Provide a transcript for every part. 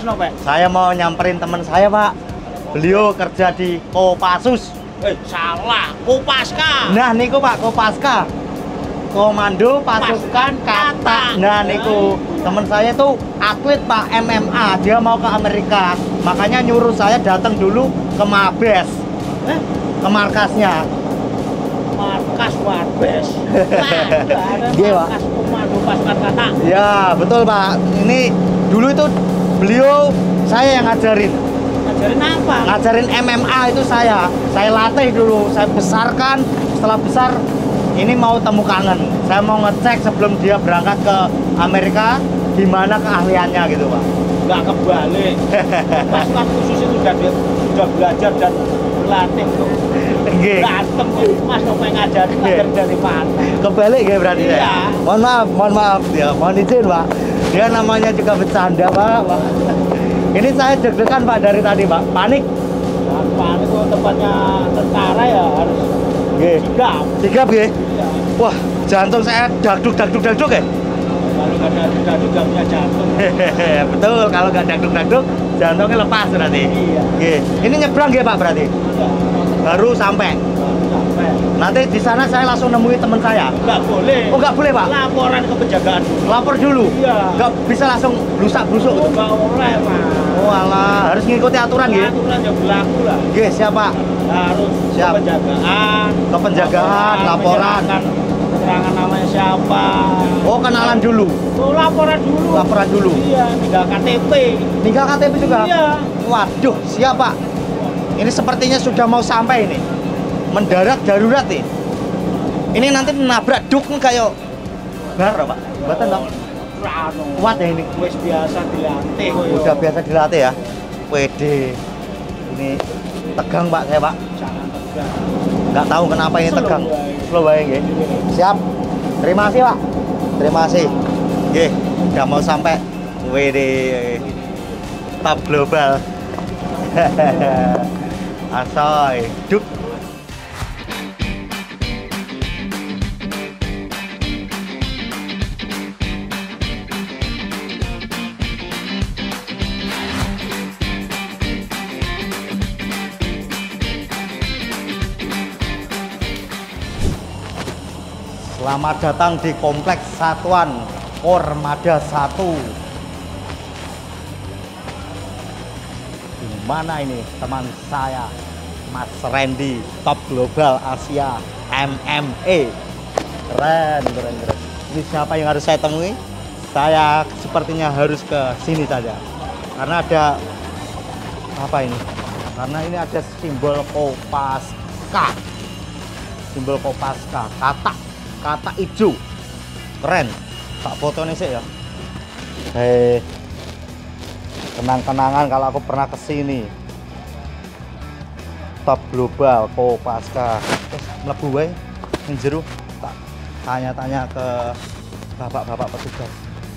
no, Pak? Saya mau nyamperin teman saya, Pak. Beliau kerja di Kopassus. Salah, Kopaska. Nah, niku Pak, Kopaska. Komando Pasukan Kata. Nah, niku teman saya tuh atlet Pak, MMA. Dia mau ke Amerika. Makanya nyuruh saya datang dulu ke Mabes. Ke markasnya. Markas Mabes. Iya, Pak. Markas Komando Pasukan Kata. Ya, betul Pak. Ini dulu itu beliau saya yang ngajarin. Ngajarin apa? Ngajarin MMA itu saya latih dulu, saya besarkan. Setelah besar ini mau temu kangen, saya mau ngecek sebelum dia berangkat ke Amerika gimana keahliannya gitu Pak. Nggak kebalik. Pasukan khusus itu sudah belajar dan berlatih tuh. Nggih. Berantem Mas Nope ngajar dari mana? Kebalik ya berarti Iya. ya. Mohon maaf ya, mohon izin Pak. Dia namanya juga bercanda Pak. Ini saya deg-degan Pak dari tadi Pak, panik. Nah, panik itu tempatnya tentara ya harus Nggih. Sigap nggih. Iya. Wah, jantung saya dagduk ya. Kalau nggak ada dagduk nggak punya jantung. Betul, kalau nggak dagduk jantungnya lepas berarti. Iya. Nggih. Ini nyebrang nggih Pak berarti? Iya. Baru sampai. Sampai. Nanti di sana saya langsung nemui teman saya. Nggak boleh. Oh, nggak boleh Pak? Laporan ke penjagaan. Lapor dulu? Iya. Nggak bisa langsung blusak-blusuk gitu? Nggak boleh Pak. Oh alah, harus ngikuti aturan nggih? Aturan yang berlaku lah. Nggih, siapa? Harus Siap. ke penjagaan. Ke penjagaan, laporan. menyerahkan keterangan namanya siapa. Oh, kenalan dulu? Oh, laporan dulu. Laporan dulu? Iya, tinggal KTP. Tinggal KTP juga? Iya. Waduh, siap Pak. Ini sepertinya sudah mau sampai ini. Mendarat darurat nih. Ini nanti nabrak duk kayak bar Pak. Mboten dong. Rano. Kuat ya ini. Wis biasa dilatih koyo. Udah biasa dilatih ya. Pede. Ini tegang Pak saya Pak. Jangan tegang. Nggak tahu kenapa ini Slow tegang. wae. Slow wae nggih. Siap. Terima kasih Pak. Terima kasih. Nggih, udah mau sampai. WD top global. Asoy. Duk. Selamat datang di Kompleks Satuan Kormada 1. Di mana ini teman saya, Mas Randy, top global Asia MMA. Keren. Ini siapa yang harus saya temui? Saya sepertinya harus ke sini saja. Karena ada apa ini? Karena ini ada simbol Kopaska. Simbol Kopaska, kata hijau. Keren. Tak fotonya sih ya. Hei. Kenang-kenangan kalau aku pernah ke sini. Top global Kopaska. Terus mlebu wae ning jero tak tanya-tanya ke bapak-bapak petugas.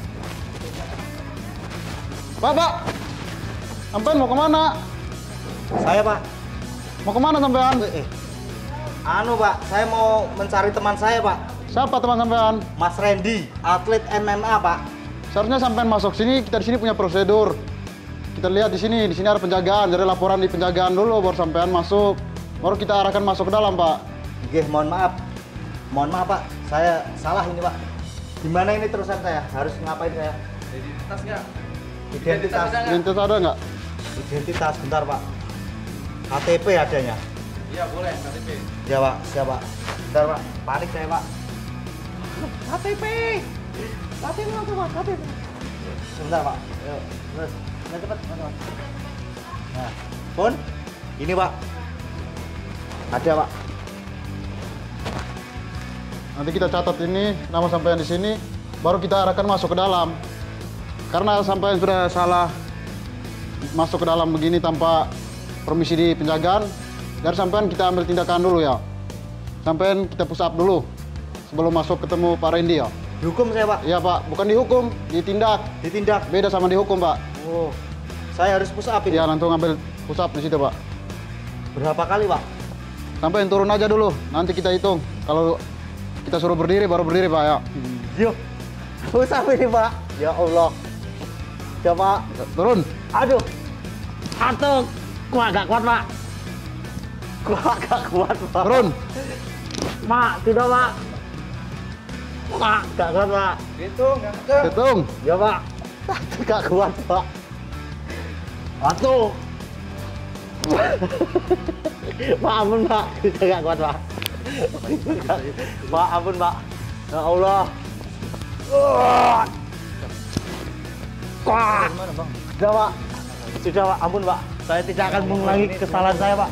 Pak, sampean mau kemana? Saya Pak. Mau kemana sampean? Anu Pak, saya mau mencari teman saya Pak. Siapa teman sampean? Mas Randy, atlet MMA Pak. Seharusnya sampean masuk sini, kita di sini punya prosedur. Kita lihat di sini ada penjagaan, jadi laporan di penjagaan dulu baru sampean masuk. Baru kita arahkan masuk ke dalam, Pak. Nggih, mohon maaf. Mohon maaf Pak, saya salah ini Pak. Gimana ini terusan saya? Harus ngapain saya? Identitas nggak? Identitas. Identitas ada nggak? Identitas, bentar Pak. KTP adanya. Iya, boleh KTP. Ya Pak, siap Pak. Bentar Pak, panik saya Pak. KTP. KTP langsung Pak, KTP. Sebentar Pak. Yuk, terus. Nah, cepet, Pak. Nah, pun ini Pak. Ada Pak. Nanti kita catat ini nama sampean di sini, baru kita arahkan masuk ke dalam. Karena sampean sudah salah masuk ke dalam begini tanpa permisi di penjagaan, dari sampean kita ambil tindakan dulu ya. Sampean kita push up dulu sebelum masuk ketemu Pak Randy ya. Dihukum saya Pak. Iya Pak, bukan dihukum, ditindak. Ditindak. Beda sama dihukum Pak. Oh, saya harus push up ini. Iya, langsung ambil push up di situ Pak. Berapa kali Pak? Sampai turun aja dulu, nanti kita hitung. Kalau kita suruh berdiri, baru berdiri Pak ya. Yuk, push up ini Pak. Ya Allah. Coba Turun. aduh. Aduh. Gua agak kuat, Pak. Gua agak kuat, Pak. Turun. Pak, tidak, Pak. Pak, gak kuat, Pak. Hitung. Ya, Pak. Gak kuat, Pak. Aduh. Pak, ampun, Pak. Kita gak kuat, Pak. Pak, ampun, Pak. Ya Allah. Wah. Sudah, Pak. Sudah, Pak. Ampun, Pak. Saya tidak akan mengulangi kesalahan saya, Pak.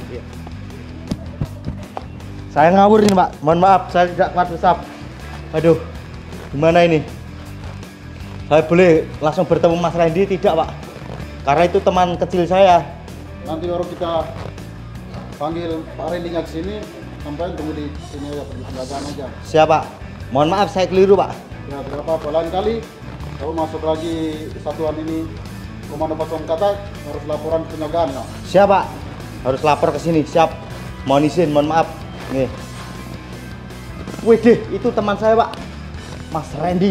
Saya ngawur ini, Pak. Mohon maaf, saya tidak kuat besar. Aduh, gimana ini? Saya boleh langsung bertemu Mas Randy? Tidak, Pak. Karena itu teman kecil saya. Nanti baru kita panggil Pak Randy-nya ke sini, sampai tunggu di sini aja, di penjagaan aja. Siapa? Mohon maaf, saya keliru, Pak. Ya, tidak apa-apa. Lain kali kalau masuk lagi satuan ini, Komando Pasukan Kata harus laporan penjagaan ya. Siapa? Harus lapor ke sini. Siap. Mohon izin, mohon maaf. Nih. Widih, itu teman saya, Pak. Mas Randy.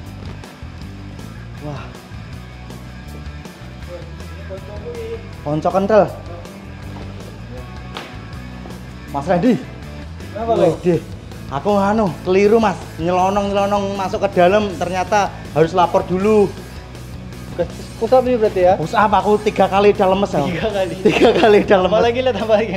Wah. Ponco kental. Mas Randy. Kenapa lo? Widih. Aku keliru, Mas. Nyelonong masuk ke dalam, ternyata harus lapor dulu. Push up ini berarti ya? Push up aku 3 kali udah lemes. 3 kali. 3 kali udah lemes. Tambah lagi, tambah lagi.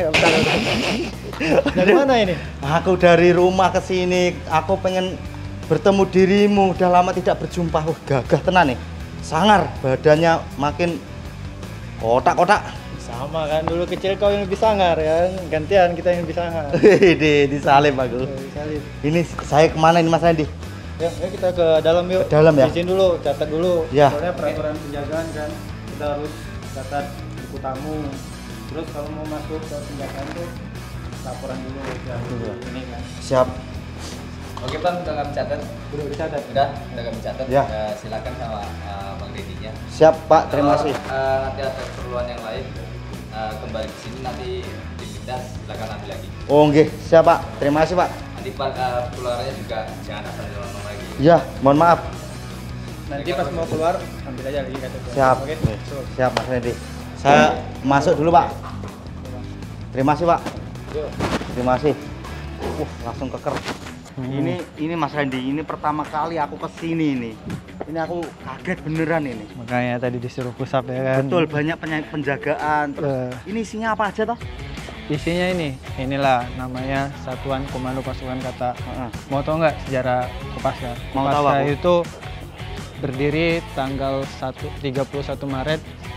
Dari mana ini? Aku dari rumah ke sini, aku pengen bertemu dirimu. Udah lama tidak berjumpa. Wah, gagah tenan nih. Sangar, badannya makin kotak-kotak. Sama kan, dulu kecil kau yang lebih sangar ya, gantian kita yang lebih sangar. Disalib aku. Salib. Ini saya kemana ini, Mas Randy? Ya, ayo kita ke dalam yuk. Ke dalam ya? Izin dulu, catat dulu. Ya. Soalnya peraturan penjagaan kan, kita harus catat buku tamu. Terus kalau mau masuk ke penjagaan tuh laporan dulu ya. Ini kan. Siap. Oke Bang, udah kami catat. Udah dicatat. Udah kami catat. Ya. Silakan sama Bang Dedinya. Siap, Pak. Terima kasih. Nanti ada keperluan yang lain, kembali ke sini nanti diminta silakan ambil lagi. Oh, nggih. Siap, Pak. Terima kasih, Pak. Nanti keluarnya juga jangan asal nyelonong lagi. Ya, mohon maaf. Nanti pas mau keluar ambil aja lagi KTP. Siap. Oke. Siap, Mas Randy. Saya masuk dulu, Pak. Terima kasih, Pak. Yuk. Terima kasih. Langsung keker. Ini Mas Randy, ini pertama kali aku kesini ini. Ini aku kaget beneran ini. Makanya tadi disuruh push up ya kan. Betul, banyak penjagaan. Terus ini isinya apa aja toh? Isinya inilah namanya Satuan Komando Pasukan Kata. Mau tau nggak sejarah Kopaska? Mau tahu Kopaska aku. itu berdiri tanggal 31 Maret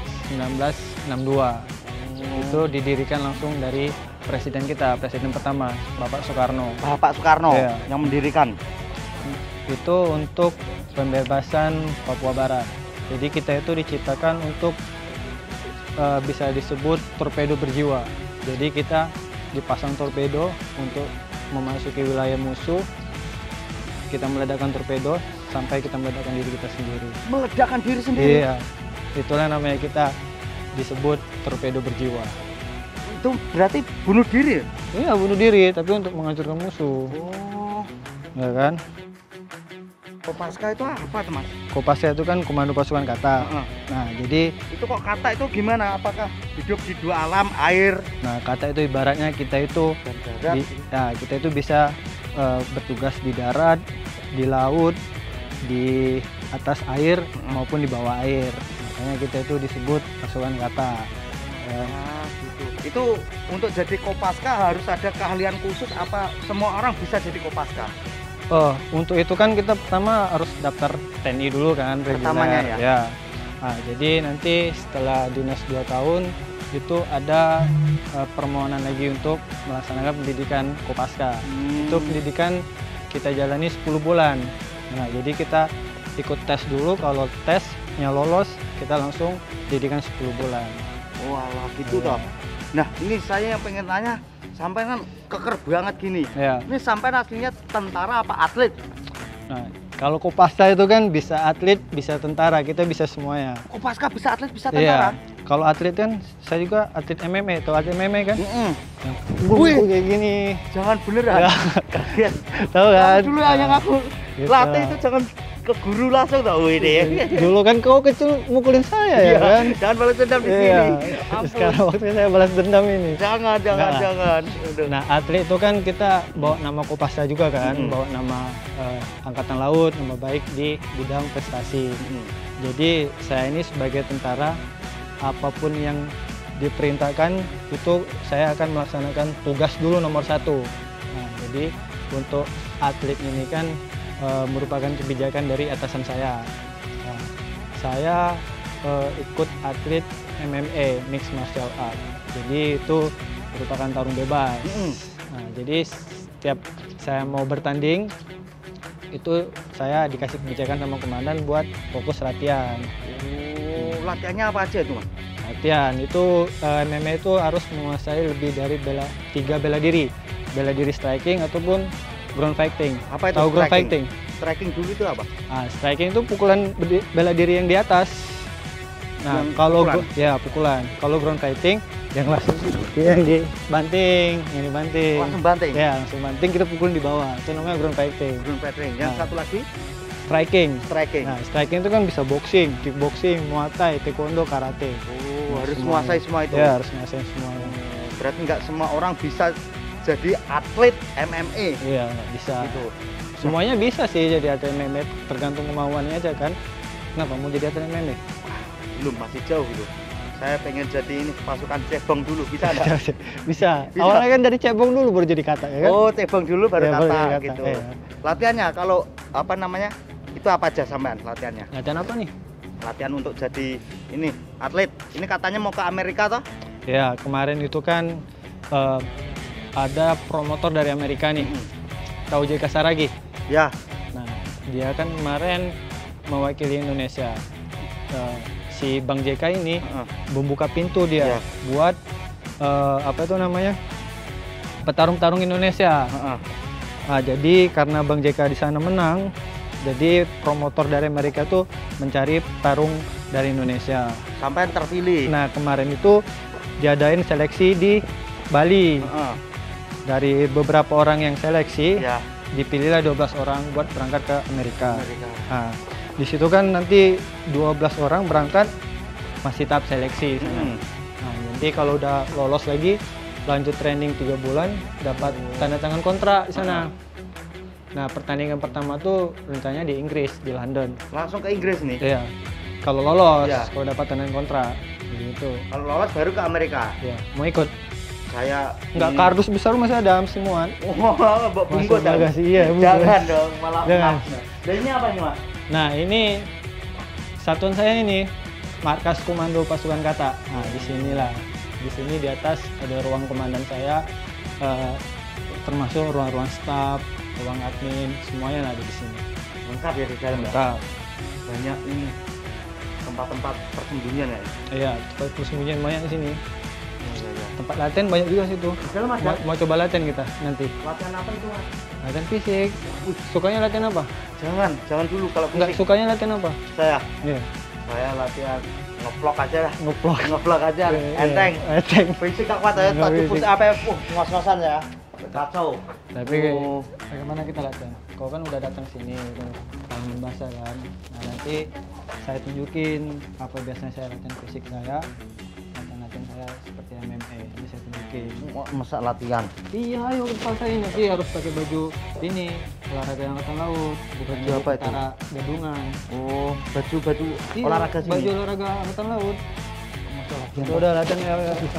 1962. Itu didirikan langsung dari presiden kita, presiden pertama, Bapak Soekarno. Bapak Soekarno Iya. yang mendirikan. Itu untuk pembebasan Papua Barat. Jadi kita itu diciptakan untuk bisa disebut torpedo berjiwa. Jadi kita dipasang torpedo untuk memasuki wilayah musuh. Kita meledakkan torpedo sampai kita meledakkan diri kita sendiri. Meledakkan diri sendiri. Iya, itulah namanya kita disebut torpedo berjiwa. Itu berarti bunuh diri. Iya, bunuh diri tapi untuk menghancurkan musuh. Oh. Ya kan? Kopaska itu apa, Mas? Kopaska itu kan Komando Pasukan Kata. Nah, jadi Itu kok kata itu gimana? Apakah hidup di dua alam, air kata itu ibaratnya kita itu dan darat? kita itu bisa bertugas di darat, di laut, di atas air maupun di bawah air. Makanya kita itu disebut pasukan kata. Gitu. Itu untuk jadi Kopaska harus ada keahlian khusus apa semua orang bisa jadi Kopaska? Oh, untuk itu kan kita pertama harus daftar TNI dulu kan, Pertamanya reguler. ya? Nah, jadi nanti setelah dinas 2 tahun itu ada permohonan lagi untuk melaksanakan pendidikan Kopaska. Itu pendidikan kita jalani 10 bulan. Nah, jadi kita ikut tes dulu, kalau tesnya lolos kita langsung pendidikan 10 bulan. Wah, gitu toh. Nah, ini saya yang pengen tanya, sampai kan keker banget gini. Ya. Ini sampai aslinya tentara apa atlet? Nah, kalau Kopaska itu kan bisa atlet, bisa tentara, kita bisa semuanya. Kopaska bisa atlet, bisa Iya. tentara? Kalau atlet kan, saya juga atlet MMA, tahu atlet MMA kan? Yang Wih. kayak gini. Jangan beneran. Ya. Kaget. Tahu kan? Dulu yang aku Gitu. latih itu jangan ke guru langsung tau ini ya. Dulu kan kau kecil mukulin saya ya kan. Jangan balas dendam di Iya. sini. Ampun. Sekarang waktunya saya balas dendam ini. Jangan. Aduh. Nah, atlet itu kan kita bawa nama Kopasda juga kan, bawa nama Angkatan Laut, nama baik di bidang prestasi. Jadi saya ini sebagai tentara, apapun yang diperintahkan itu saya akan melaksanakan tugas dulu nomor 1. Nah, jadi untuk atlet ini kan merupakan kebijakan dari atasan saya. Nah, saya ikut atlet MMA, Mixed Martial Art. Jadi itu merupakan tarung bebas. Nah, jadi setiap saya mau bertanding itu saya dikasih kebijakan sama komandan buat fokus latihan. Latihannya apa aja itu, Mas? Latihan itu MMA itu harus menguasai lebih dari 3 bela diri striking ataupun ground fighting. Apa itu Tahu ground fighting? Striking dulu itu apa? Nah, striking itu pukulan bela diri yang di atas. Nah, Yang kalau pukulan? pukulan. Kalau ground fighting yang langsung yang dibanting. Langsung banting? Ya, langsung banting kita pukulin di bawah. Itu namanya ground fighting. Ground fighting. Yang Nah. satu lagi Striking. striking. Nah, striking itu kan bisa boxing, kickboxing, muay thai, taekwondo, karate. Harus Semuanya. menguasai semua itu. Ya, harus menguasai semuanya. Berarti nggak semua orang bisa jadi atlet MMA Iya, nggak bisa. gitu. Semuanya bisa sih jadi atlet MMA, tergantung kemauannya aja kan. Kenapa mau jadi atlet MMA? Belum, masih jauh gitu. Saya pengen jadi ini pasukan cebong dulu, bisa nggak? Bisa. Bisa. Awalnya kan dari cebong dulu baru jadi kata ya kan? Oh, cebong dulu baru Ya, baru kata jadi kata, gitu. iya. Latihannya kalau apa namanya? Itu apa aja sampean latihannya? Latihan apa nih? Latihan untuk jadi ini atlet. Ini katanya mau ke Amerika toh? Ya, kemarin itu kan ada promotor dari Amerika nih. Tahu JK Saragi? Ya. Nah, dia kan kemarin mewakili Indonesia. Si Bang JK ini membuka pintu dia Ya. buat apa itu namanya? Petarung-petarung Indonesia. Nah, jadi karena Bang JK di sana menang, jadi promotor dari Amerika tuh mencari petarung dari Indonesia. Sampai terpilih. Nah, kemarin itu diadain seleksi di Bali. Dari beberapa orang yang seleksi, Ya. dipilihlah 12 orang buat berangkat ke Amerika. Amerika. Nah, di situ kan nanti 12 orang berangkat masih tahap seleksi sana. Nah, nanti kalau udah lolos lagi lanjut training 3 bulan dapat tanda tangan kontrak di sana. Nah, pertandingan pertama tuh rencananya di Inggris, di London. Langsung ke Inggris nih. Iya. Kalau lolos, Iya. kalau dapat tanda kontrak gitu. Kalau lolos baru ke Amerika. Ya, mau ikut? Saya Nggak, kardus besar masih ada semua. Oh, Mbak bungkus Masuk bagasi, iya, bungkus. Jangan dong, malah Jangan. maaf. Dan ini apa ini, Mas? Nah, ini satuan saya ini markas komando pasukan kata. Nah, di sinilah. Di sini di atas ada ruang komandan saya, termasuk ruang-ruang staf, ruang admin, semuanya ada di sini. Lengkap ya di dalam, Mbak? Lengkap. Banyak ini tempat-tempat persembunyian ya. Iya, tempat persembunyian banyak di sini. Iya. Tempat latihan banyak juga situ. Di dalam ada Mau coba latihan kita nanti. latihan apa itu, Mas? Latihan fisik. Sukanya latihan apa? Jangan dulu kalau Enggak, fisik. sukanya latihan apa? Saya Iya, latihan ngevlog aja lah. ngeplok. Ngevlog aja, Iya, enteng. Enteng. Fisik tak kuat ya, Nggak tapi fisik. push apa ya, ngos-ngosan ya. Kacau. Tapi Oh. bagaimana kita latihan? Kau kan udah datang sini, udah kangen bahasa kan. Nah, nanti saya tunjukin apa biasanya saya latihan fisik saya, latihan saya seperti MMA. Ini saya tunjukin. Masa latihan? Iya, ayo paksain nanti harus pakai baju ini olahraga angkatan laut, bukan Baju baju apa itu? tentara gadungan. Oh, baju Iya, olahraga sini. baju olahraga angkatan laut. Masa latihan? Udah latihan ya bisa.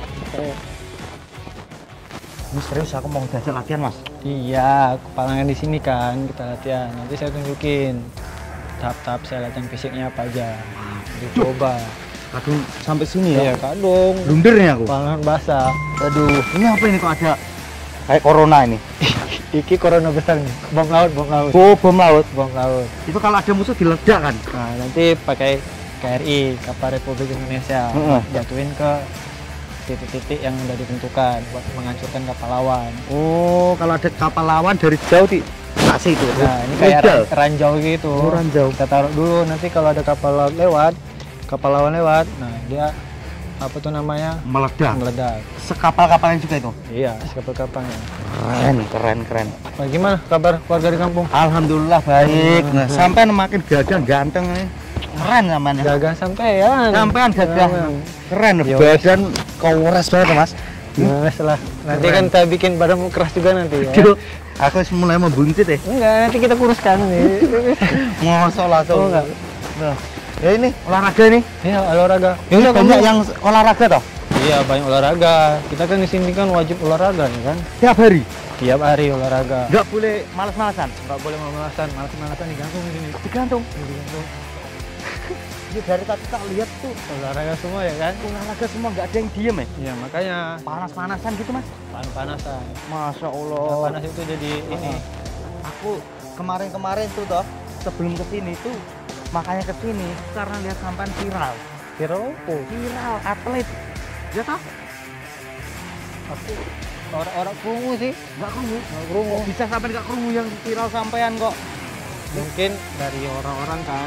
Ini serius aku mau diajak latihan, Mas. Iya, kepalangan di sini kan kita latihan. Nanti saya tunjukin tahap-tahap saya latihan fisiknya apa aja. Dicoba. Kadung sampai sini Iya, kadung. Blunder nih aku. Kepalangan basah. Aduh, ini apa ini kok ada kayak corona ini? Iki corona besar nih. Bom laut, bom laut. Oh, bom laut. Bom laut. Itu kalau ada musuh diledak kan? Nah, nanti pakai KRI, Kapal Republik Indonesia. Heeh. Jatuhin ke titik-titik yang udah ditentukan buat menghancurkan kapal lawan. Oh, kalau ada kapal lawan dari jauh dikasih itu. Nah, ini kayak Legal. ranjau gitu. Oh, ranjau. Kita taruh dulu, nanti kalau ada kapal laut lewat, kapal lawan lewat, nah dia apa tuh namanya Meledak. meledak. Sekapal-kapalnya juga itu. Iya, kapal-kapalnya. Keren. Nah, gimana kabar keluarga di kampung? Alhamdulillah baik. Nah, sampai makin gagah ganteng nih. Keren namanya. Gagah sampean. Sampean gagah. Sampean. Keren Ya, badan kores banget Mas. Nah, setelah nanti Keren. kan kita bikin badanmu keras juga nanti ya. Aduh, aku mulai membuntit ya. Enggak, nanti kita kuruskan nih. Ngosol langsung. Oh, enggak. Nah, ya ini olahraga nih. Iya, olahraga. Ya udah banyak yang olahraga toh. Iya, banyak olahraga. Kita kan di sini kan wajib olahraga nih kan. Tiap hari. Tiap hari olahraga. Nggak boleh malas-malasan. Enggak boleh malas-malasan. Malas-malasan digantung di sini. Digantung. Digantung. Ini dari tadi tak lihat tuh Olahraga semua ya kan? olahraga semua nggak ada yang diem ya. Iya, makanya Panas-panasan gitu Mas. panas-panasan. Masya Yang Allah. panas itu jadi ini. Aku kemarin tuh toh sebelum kesini tuh makanya kesini karena lihat sampan viral. Kiropo. Viral atlet. Ya toh? Aku orang krungu sih. Nggak kerungu. Nggak krungu. Kok bisa sampai nggak kerungu yang viral sampean kok? Mungkin dari orang-orang kan.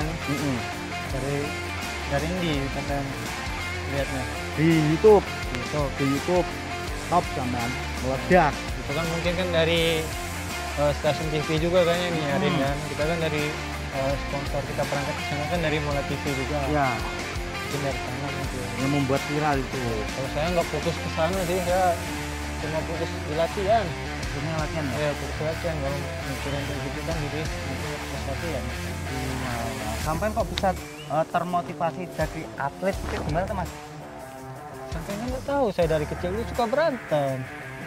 Dari ini kan lihatnya. Di YouTube. Gitu. Di YouTube top sampean meledak. Itu kan mungkin kan dari stasiun TV juga kan yang nyiarin kan. Kita kan dari sponsor kita berangkat ke sana kan dari Mola TV juga. Ya, Mungkin dari sana mungkin. yang membuat viral itu. Kalau saya nggak fokus ke sana sih, saya cuma fokus di latihan. Ini latihan ya. Ya fokus latihan. Kalau mikirin kayak gitu kan jadi nanti nggak fokus latihan. Sampai kok bisa termotivasi jadi atlet itu gimana tuh Mas? Sampai nggak tahu, saya dari kecil itu suka berantem.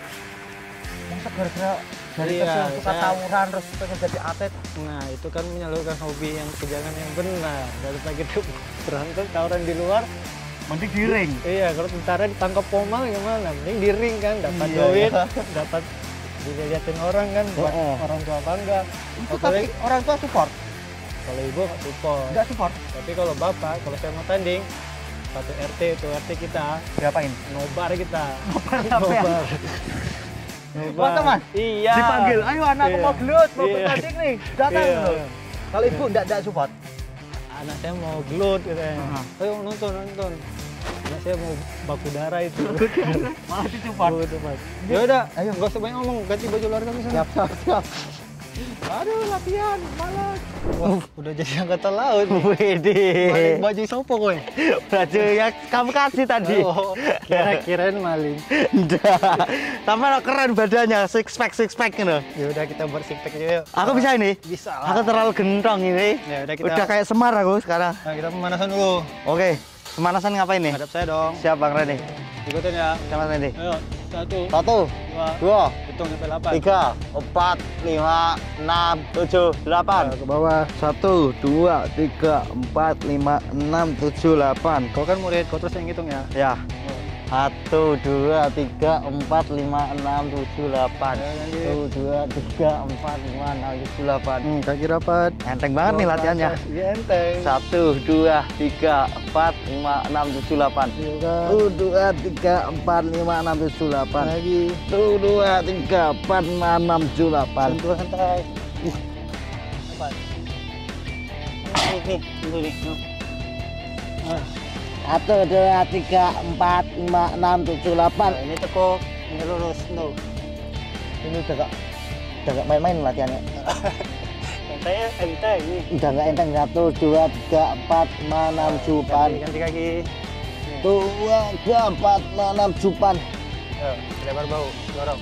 Masa gara-gara dari Iya, kecil suka saya- tawuran terus pengen jadi atlet? Nah itu kan menyalurkan hobi yang kejangan yang benar. Daripada kita berantem tawuran di luar. Mending di ring. Iya, kalau tentara ditangkap pomal gimana? Mending di ring kan, dapat Iya, duit, iya. dapat dilihatin orang kan, buat Oh, oh. orang tua bangga. Itu tapi Apalagi orang tua support? kalau ibu nggak support. Enggak support? Tapi kalau bapak, kalau saya mau tanding, satu RT itu RT kita, Diapain? nobar kita. Nobar sampean? Nobar. Masa, Mas? Iya. Dipanggil, ayo anakku Iya. mau gelut, mau Iya. bertanding nih, datang Iya. loh. Kalau ibu enggak support? Anak saya mau gelut katanya. Heeh. Ayo nonton. Anak saya mau baku darah itu. Malah disupport. Ya udah, Ayo. nggak usah banyak ngomong, ganti baju olahraga misalnya. Siap. Aduh, latihan, malas. Wah, udah jadi angkatan laut. Widih. Maling baju sopo kowe? Baju yang kamu kasih tadi. Oh, kirain maling. Enggak. Sama keren badannya, six pack gitu. Ya udah kita bersipek aja yuk. Aku bisa ini? Bisa lah. Aku terlalu gentong ini. Ya udah kita. Udah kayak Semar aku sekarang. Nah, kita pemanasan dulu. Oke, pemanasan ngapain nih? Hadap saya dong. Siap Bang Reni. Ikutin ya. Siapa Reni? Ayo, 1, 1, 2, 2, hitung sampai 8. 3, 4, 5, 6, 7, 8. Ke bawah. 1, 2, 3, 4, 5, 6, 7, 8. Kau kan murid, kau terus yang hitung ya. Ya. 1, 2, 3, 4, 5, 6, 7, 8. 1, 2, 3, 4, 5, 6, 7, 8. Kaki rapat. Enteng banget nih latihannya. Iya, enteng. 1, 2, 3, 4, 5, 6, 7, 8. 1, 2, 3, 4, 5, 6, 7, 8. Lagi. 1, 2, 3, 4, 5, 6, 7, 8. Sentuh santai. Ah, 1, 2, 3, 4, 5, 6, 7, 8. ini teko ini lurus tuh. Ini udah gak main-main latihannya. Santai, enteng. Udah gak enteng. 1, 2, 3, 4, 5, 6, 7, 8. Ganti kaki. 2, 3, 4, 5, 6, 7, 8. Ayo, lebar bahu, dorong.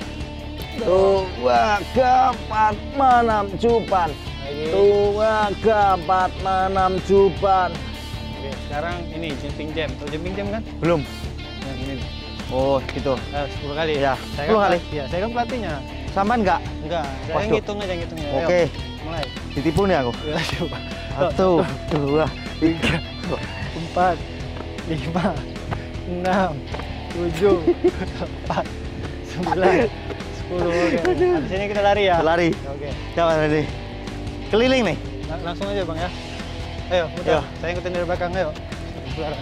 2, 3, 4, 5, 6, 7, 8. Lagi. 2, 3, 4, 5, 6, 7, 8. Oke, sekarang ini jumping jam. Tahu jumping jam kan? Belum. Yang ini. Oh, gitu. 10 kali. Ya, Saya 10 kan kali. Iya, saya kan pelatihnya. Sampan nggak? Enggak, saya Waduh. ngitung aja ngitungnya. Ayo, Oke. mulai. Ditipu nih aku. Ya, coba. 1, 2, 3. 4, 5, 6, 7, 8, 9, 10. Oke. Habis ini kita lari ya. Lari. Oke. Coba tadi. Keliling nih. Langsung aja Bang ya. Ayo, mudah. Ayo. Saya ikutin dari belakang, ayo. Belakang.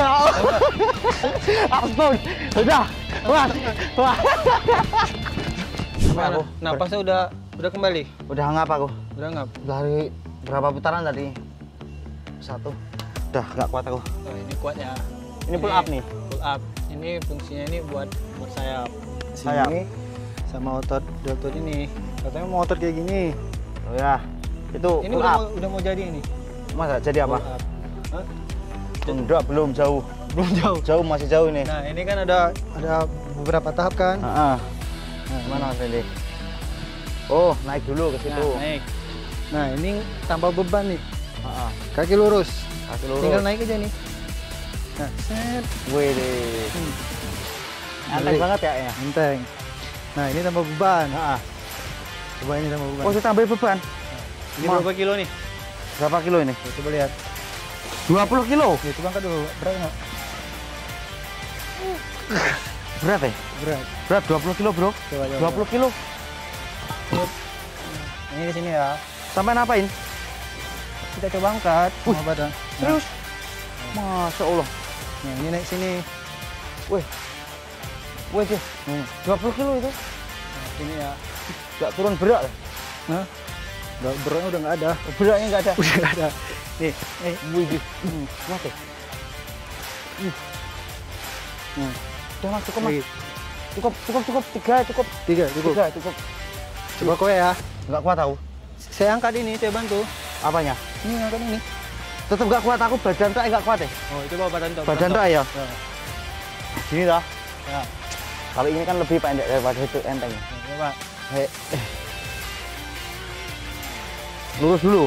Ampun. Udah. Wah. Wah. Gimana? aku. Napasnya udah kembali. Udah ngap aku. Udah nggak? Dari berapa putaran tadi? 1. Udah nggak kuat aku. Oh, ini kuat ya. Ini pull up nih. Pull up. Ini fungsinya ini buat sayap. Sayap. Sini sama otot ini. Katanya mau otot kayak gini. Oh ya. Itu Ini pull up. udah mau jadi ini. Masa jadi apa? Pull up. Hah? Enggak, belum jauh. Belum jauh. Jauh, masih jauh ini. Nah, ini kan ada beberapa tahap kan. Heeh. Nah, Gimana Mas Randy? Oh, naik dulu ke situ. Nah, naik. Nah, ini tambah beban nih. Heeh. Kaki lurus. Kaki lurus. Tinggal naik aja nih. Nah, set. Wih deh. Enteng Balik. banget ya ya. Enteng. Nah, ini tambah beban. Heeh. Coba ini tambah beban. Oh, ditambah beban. Ini berapa kilo nih? Berapa kilo ini? Tuh, coba lihat. 20 kilo. Ya, coba angkat dulu. Berat nggak? Berat ya? Berat. Berat 20 kilo, Bro. Coba, coba. 20 kilo. Ini di sini ya. Sampai ngapain? Kita coba angkat sama badan. Serius? Masya Allah. Nah, ini naik sini. Wih. Wih, sih. 20 kilo itu. Nah, sini ya. Gak turun berat ya? Nah, beratnya udah nggak ada. Beratnya nggak ada. Udah nggak ada. Nih, Wih, kuat ya? Nah, Udah Mas, cukup Mas. lagi. Cukup. 3 cukup. Tiga, cukup. 3 cukup. Coba kowe ya. Nggak kuat aku. Saya angkat ini, saya bantu. Apanya? Ini angkat ini. Tetep nggak kuat aku, badan tak nggak kuat ya? Oh, coba badan tok. Badan tak ya? Ya. Gini dah. Ya. Kalau ini kan lebih pendek daripada itu enteng. Nah, coba. Hei. Lurus dulu.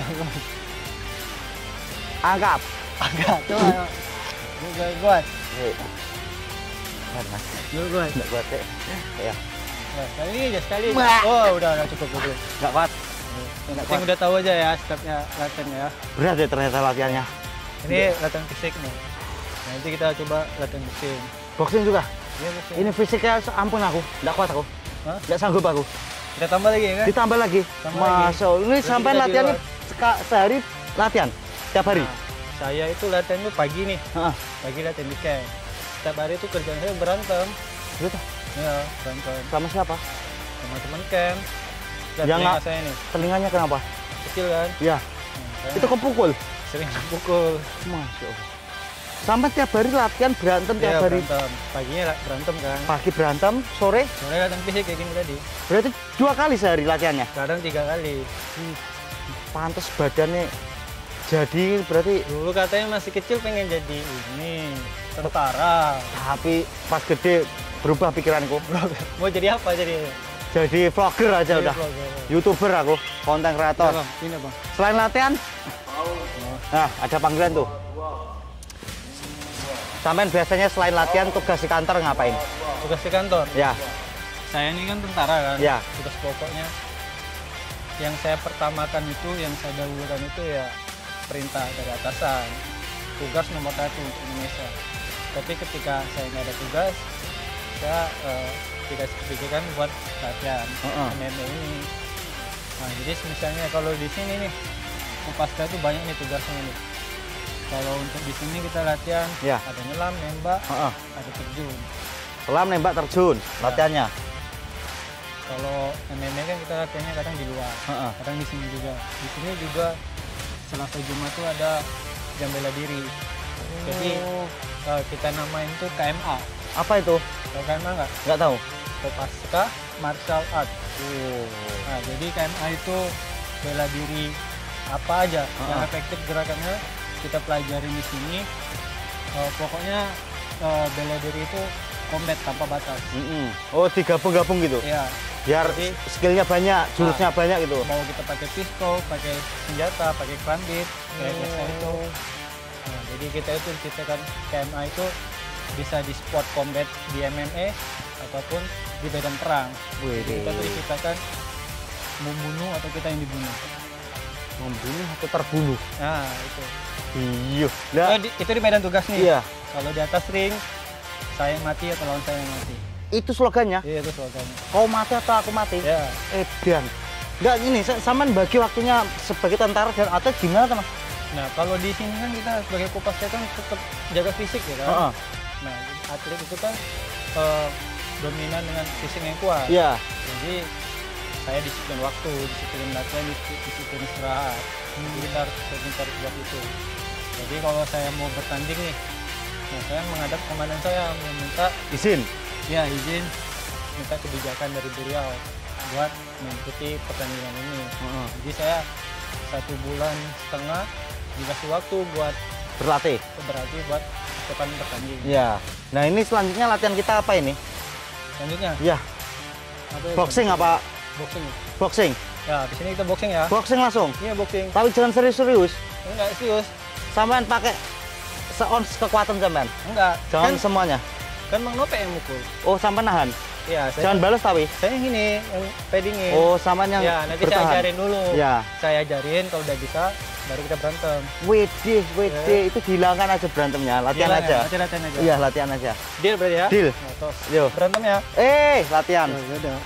Angkat. Angkat. Coba. Juga kuat. Hei. Kuat Mas. Juga kuat. Nggak kuat ya? Ya. Nah, sekali aja, sekali aja. Wah. Oh, udah cukup. Nggak kuat. Yang penting udah tahu aja ya stepnya latihan ya. Berat ya ternyata latihannya. Ini latihan fisik nih. Nanti kita coba latihan mesin. Boxing juga. Iya, mesin. Ini fisiknya ampun aku. Nggak kuat aku. Hah? Nggak sanggup aku. Kita tambah lagi ya kan? Ditambah lagi. Tambah lagi. Masya Allah. Ini Berarti sampai kita di latihannya luar. sehari latihan. Tiap hari. Nah, saya itu latihan tuh pagi nih. Heeh. Pagi latihan di camp. Setiap hari itu kerjaan saya berantem. Gitu. Ya, berantem Sama siapa? sama teman camp. Lihat Yang telinga nggak- saya nih, Telinganya kenapa? kecil kan? Ya. Nah, Itu kepukul. sering pukul. Masya Allah. Sampai tiap hari latihan berantem tiap Iya, hari. berantem. Paginya berantem kan. Pagi berantem, sore Sore latihan fisik kayak gini tadi. berarti 2 kali sehari latihannya. Kadang 3 kali. Pantes badannya jadi berarti, Dulu katanya masih kecil pengen jadi ini tentara. tapi pas gede berubah pikiranku. Mau jadi apa jadi? Jadi vlogger aja Jadi udah. vlogger. YouTuber aku, konten kreator. Bang, ini bang. Selain latihan, nah ada panggilan tuh. Sampai biasanya selain latihan tugas di kantor ngapain? Tugas di kantor. Ya, Saya ini kan tentara kan. Ya. Tugas pokoknya yang saya pertamakan itu, yang saya dahulukan itu ya perintah dari atasan. Tugas nomor 1 untuk Indonesia. Tapi ketika saya nggak ada tugas, saya dikasih kebijakan buat latihan MMA ini. Nah, jadi misalnya kalau di sini nih, Kopaska itu banyak nih tugasnya nih. Kalau untuk di sini kita latihan, Ya. ada nyelam, nembak, Heeh. ada terjun. Selam nembak terjun latihannya. Kalau MMA kan kita latihannya kadang di luar, Heeh. kadang di sini juga. Di sini juga Selasa Jumat tuh ada jam bela diri. Jadi kita namain itu KMA. Apa itu? Tahu KMA nggak? Nggak tahu. Kopaska Martial Art. Nah, jadi KMA itu bela diri apa aja yang efektif gerakannya kita pelajarin di sini. Pokoknya bela diri itu combat tanpa batas. Oh, digabung-gabung gitu. Ya, Biar Jadi- skillnya banyak, jurusnya banyak gitu. mau kita pakai pistol, pakai senjata, pakai kerambit, kayak biasa itu. Nah, jadi kita itu diciptakan KMA itu bisa di sport combat di MMA ataupun di medan perang. Wih, Kita tuh diciptakan membunuh atau kita yang dibunuh. membunuh atau terbunuh. Nah, itu. Iya. Nah, Itu di medan tugas nih. iya. Kalau di atas ring, saya yang mati atau lawan saya yang mati. Itu slogannya. Iya, itu slogannya. Kau mati atau aku mati? Ya, Edan. Enggak ini, Saman bagi waktunya sebagai tentara dan atlet gimana, Mas? nah kalau di sini kan kita sebagai Kopaska kan tetap jaga fisik ya kan. Heeh. Nah, atlet itu kan dominan dengan fisik yang kuat. Iya. Jadi saya disiplin waktu, disiplin latihan, disiplin istirahat. Jadi kita harus pintar buat itu. Jadi kalau saya mau bertanding nih, nah saya menghadap komandan saya meminta Izin. izin, minta kebijakan dari beliau buat mengikuti pertandingan ini. Jadi saya 1,5 bulan dikasih waktu buat Berlatih. berarti buat depan bertanding. Iya. Nah ini selanjutnya latihan kita apa ini? Selanjutnya Iya. apa ya? Boxing apa? Boxing. Boxing. Ya, di sini kita boxing ya. Boxing langsung. Iya boxing. Tapi jangan serius-serius. Enggak serius. Sampean pakai seons kekuatan sampean. Enggak. Jangan Kan, semuanya. kan Mang Nope yang mukul. Oh, sampean nahan. Iya, saya Jangan balas tapi. saya yang ini yang paddingin. Oh, sampean yang ya, nanti bertahan. saya ajarin dulu. Ya. Saya ajarin kalau udah bisa baru kita berantem. Wede, itu dihilangkan aja berantemnya, latihan Gila, aja. ya? Latihan aja. Iya, latihan aja. Deal berarti ya? Deal. Nah, tos. Yo. Berantem ya? Latihan. Ya udah.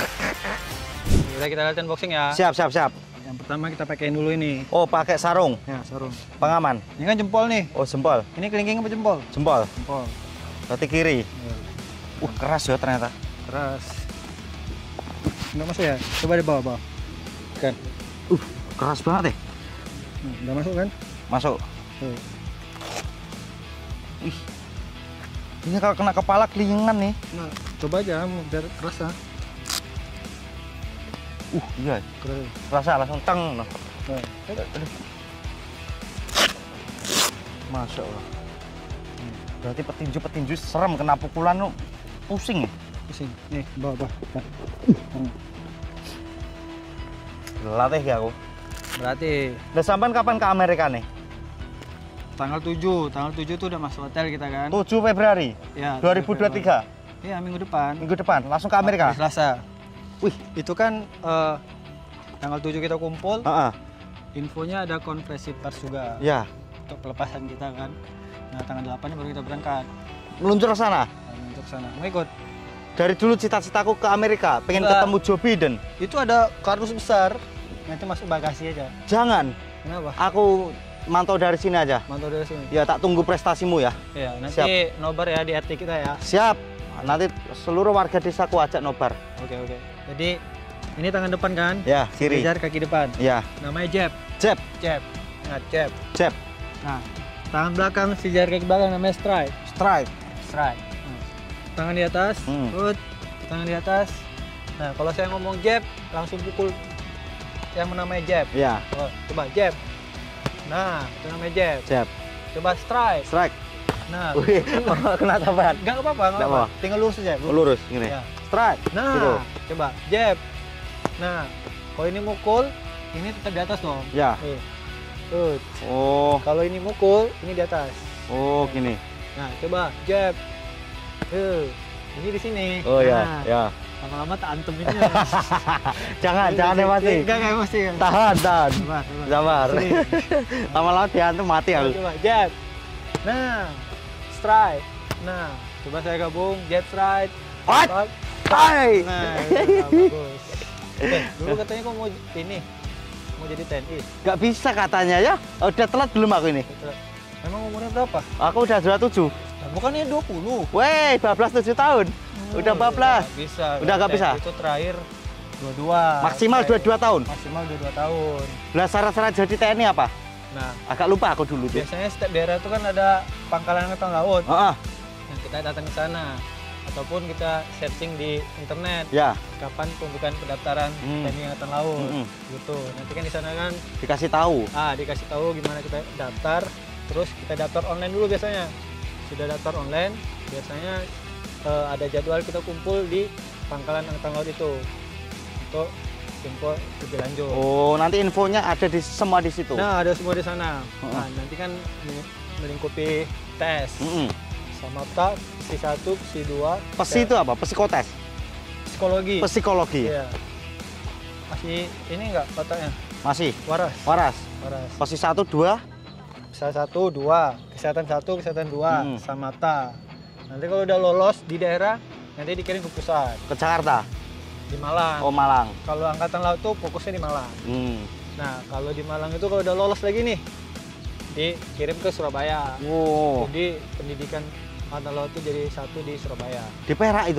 Kita latihan boxing ya. Siap, siap, siap. Yang pertama kita pakein dulu ini. Oh, pakai sarung, Ya, sarung. pengaman. Ini kan jempol nih. Oh, jempol. Ini kelingking apa jempol? Jempol. Jempol. Berarti kiri. Ya, Keras ya ternyata. keras. Enggak masuk ya? Coba di bawah. Kan. Keras banget ya. Udah masuk kan? Masuk. Tuh. Ih. Ini kalau kena kepala kelingan nih. Nah, coba aja biar kerasa. Iya. Keras. Rasa langsung teng. Nah, Masya Allah. Berarti petinju serem kena pukulan lu pusing ya? pusing. Nih, bawah. Latih ya aku. Berarti Udah sampean kapan ke Amerika nih? tanggal 7 tuh udah masuk hotel kita kan? 7 Februari Ya, 2023. Iya, minggu depan. Minggu depan langsung ke Amerika. Hari Selasa. Wih, Itu kan tanggal 7 kita kumpul, heeh. infonya ada konferensi pers juga Ya, untuk pelepasan kita kan. Nah, tanggal 8 baru kita berangkat meluncur ke sana. untuk sana. Mau ikut? Dari dulu cita-citaku ke Amerika, pengen Enggak. ketemu Joe Biden. Itu ada kardus besar, nanti masuk bagasi aja. Jangan, Kenapa? aku mantau dari sini aja. Mantau dari sini. Ya, tak tunggu prestasimu ya. Iya, nanti Siap. nobar ya di RT kita ya. Siap. Nanti seluruh warga desaku ajak nobar. Oke. Jadi ini tangan depan kan? Ya, kiri. Kejar kaki depan. Ya, Namanya jab. jab, Jab. Ingat jab. jab, Nah, tangan belakang si jari kaki belakang namanya strike. strike. Strike. Tangan di atas, put. Tangan di atas. Nah, kalau saya ngomong jab, langsung pukul yang namanya jab. Ya, Oh, coba jab. Nah, itu namanya jab. jab, Coba strike. strike. Nah, Wih, kena tambahan. nggak apa-apa, nggak Nggak apa-apa. apa. Tinggal lurus aja. Lurus gini. Ya. Strike. Nah, Gitu. coba jab. Nah, kalau ini mukul, ini tetap di atas dong. Ya. Nih. Tuh. Oh, Kalau ini mukul, ini di atas. oh gini. Nah, coba jab. Ini di sini. Oh ya, Nah, ya. lama-lama tak antem ini. Jangan emosi. Enggak emosi. Tahan. Sabar. Sabar. Sini. Lama-lama dihantam mati aku. Coba jab. Nah, strike. Nah, coba saya gabung jab strike. What? Strike. Hai. Nah, bagus. Dulu katanya kok mau ini mau jadi TNI. Gak bisa katanya ya. Udah telat belum aku ini? Emang umurnya berapa? Aku udah 27. Nah, bukannya 20. Weh, 12 7 tahun. Udah 14. Nggak bisa. Udah nggak bisa? Itu terakhir 22. Maksimal 22 tahun. Maksimal 22 tahun. Lah syarat-syarat jadi TNI apa? Nah, Agak lupa aku dulu tuh. biasanya setiap daerah itu kan ada pangkalan angkatan laut. Heeh. Nah, kita datang ke sana. Ataupun kita searching di internet. Ya, Kapan pembukaan pendaftaran TNI Angkatan Laut. Gitu. Nanti kan di sana kan dikasih tahu. dikasih tahu gimana kita daftar. Terus kita daftar online dulu biasanya. Sudah daftar online, biasanya ada jadwal kita kumpul di pangkalan Angkatan Laut itu untuk info lebih lanjut. Oh, nanti infonya ada di semua di situ. Nah, ada semua di sana. Nah, nanti kan melingkupi tes. Sama tak, psi 1, psi 2. Pesi itu apa? Psikotes. Psikologi. Psikologi. Iya. Masih ini enggak otaknya? Masih. Waras. Waras. Waras. Pesi 1 2. Psa 1, 2, kesehatan 1, kesehatan 2, sama ta. Nanti kalau udah lolos di daerah, nanti dikirim ke pusat Ke Jakarta. di Malang. Oh, Malang. Kalau Angkatan Laut tuh fokusnya di Malang. Nah, kalau di Malang itu kalau udah lolos lagi nih, dikirim ke Surabaya. Wow. Jadi pendidikan Angkatan Laut itu jadi 1 di Surabaya. Di Perak itu.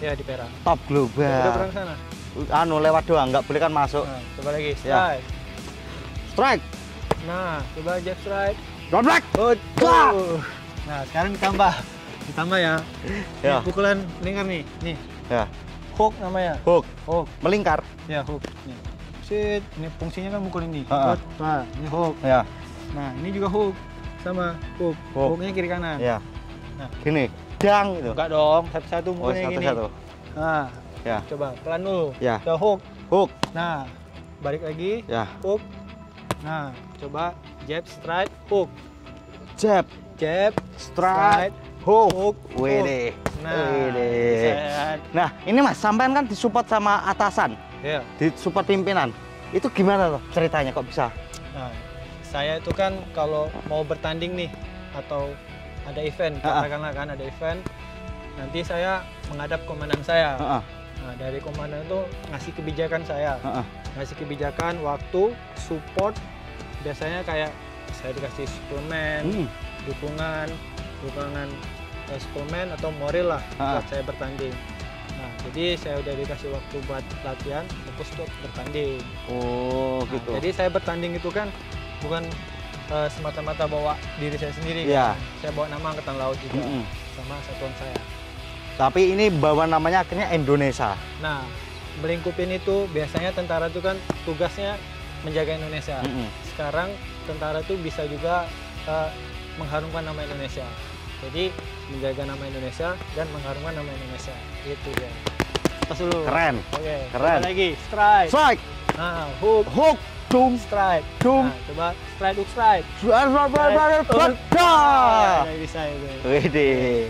Ya di Perak. Top Udah pernah Global. ke sana? Anu lewat doang, nggak boleh kan masuk. Nah, coba lagi Ya. strike. Strike. Nah, coba jab strike. Drop back. Oh, Wah. Nah, sekarang ditambah ya. Ya. Ini pukulan lingkar nih. Nih, Ya. hook namanya. Hook. Hook. Melingkar. Ya, hook. Nih. Sit, ini fungsinya kan mukul ini. Ha-ha. Nah, ini hook. Ya. Nah, ini juga hook. Sama hook. Hook. Hooknya kiri kanan. Ya. Nah. Gini. Dang gitu. Enggak dong, satu-satu Oh, mukulnya gini. satu-satu. Nah, Ya. coba pelan dulu. Ya. Coba hook. Hook. Nah, balik lagi. Ya. Hook. Nah, coba jab, strike, hook. Jab. Jab, Strike. Hook. hook. Wede. Nah, Wede. set. Nah, ini Mas, sampean kan disupport sama atasan, Ya. disupport pimpinan. Itu gimana tuh ceritanya kok bisa? Nah, saya itu kan kalau mau bertanding nih atau ada event, Ha-ha. katakanlah kan ada event, nanti saya menghadap komandan saya. Heeh. Nah, dari komandan itu ngasih kebijakan saya, Heeh. ngasih kebijakan, waktu, support, biasanya kayak saya dikasih suplemen, dukungan suplemen atau moral lah Ha-ha. buat saya bertanding. Nah, jadi saya udah dikasih waktu buat latihan, fokus untuk bertanding. Oh, Nah, gitu. jadi saya bertanding itu kan bukan semata-mata bawa diri saya sendiri. Iya. Kan. Saya bawa nama Angkatan Laut juga Mm-mm. sama satuan saya. Tapi ini bawa namanya akhirnya Indonesia. Nah, melingkupin itu biasanya tentara itu kan tugasnya menjaga Indonesia. Mm-mm. Sekarang tentara itu bisa juga mengharumkan nama Indonesia. Jadi menjaga nama Indonesia dan mengharumkan nama Indonesia. Itu dia. Pas dulu. Keren. Oke. Keren. Coba lagi strike. Strike. Nah, hook, Hook. Dung. strike. Dung. Nah, coba strike, hook, strike. Strike. Ya, bisa itu. Wede.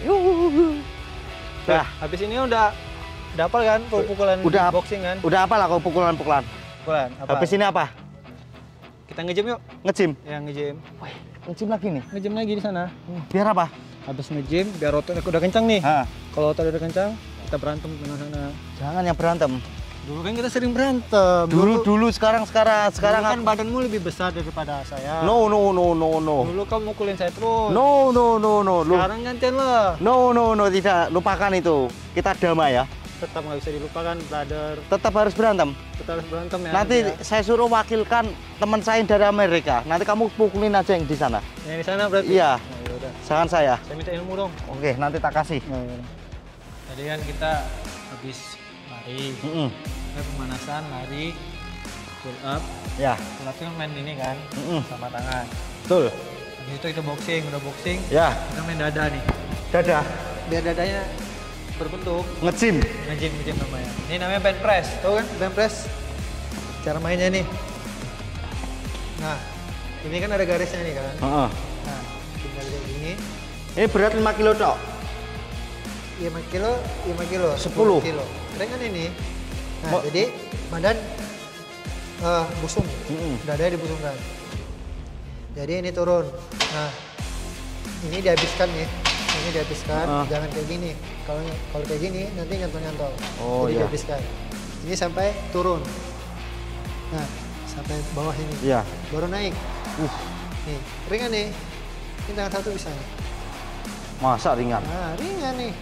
Nah, Habis ini udah hafal kan pukulan Udah. boxing kan? udah apa lah kau pukulan-pukulan? Pukulan apa? Habis ini apa? Kita nge-gym yuk. Nge-gym. Ya nge-gym. Nge-gym lagi nih. Nge-gym lagi di sana. Biar apa? Habis nge-gym biar otot udah kencang nih. Ha. Kalau otot udah kencang, kita berantem di sana. Jangan yang berantem. Dulu kan kita sering berantem. Dulu sekarang Sekarang kan badanmu lebih besar daripada saya. No. Dulu kamu mukulin saya terus. No. Lu Sekarang gantian lah. No, tidak. Lupakan itu. Kita damai ya. Tetap nggak bisa dilupakan, brother. Tetap harus berantem. Kita harus berantem ya. Nanti ya. saya suruh wakilkan teman saya yang dari Amerika. Nanti kamu pukulin aja yang di sana. Yang di sana berarti. Iya. Nah, yaudah. Jangan saya. Saya minta ilmu dong. Oke, nanti tak kasih. Tadi kan kita habis lari, Mm-mm. pemanasan, lari, pull up. Ya. Pull up itu kan main ini kan, Mm-mm. sama tangan. Betul. Habis itu kita boxing, udah boxing, Ya. kita main dada nih. Dadah. Biar dadanya berbentuk, Nge-gym. nge-gym namanya. Ini namanya band press, tahu kan band press? Cara mainnya nih. Nah, ini kan ada garisnya nih kan. Heeh. Nah, tinggal kayak gini. Ini berat 5 kilo tok. 5 kilo, 10 kilo. Keren kan ini? Nah, Mo- jadi badan busung, Mm-mm. dadanya dibusungkan. Jadi ini turun. Nah, ini dihabiskan nih. Ini dihabiskan, jangan kayak gini. Kalau kayak gini nanti nyantol-nyantol. Oh, Jadi iya. dihabiskan. Ini sampai turun. Nah, sampai bawah ini. Iya. Baru naik. Nih, ringan nih. Ini tangan satu bisa nih. Masa ringan? Nah, ringan nih.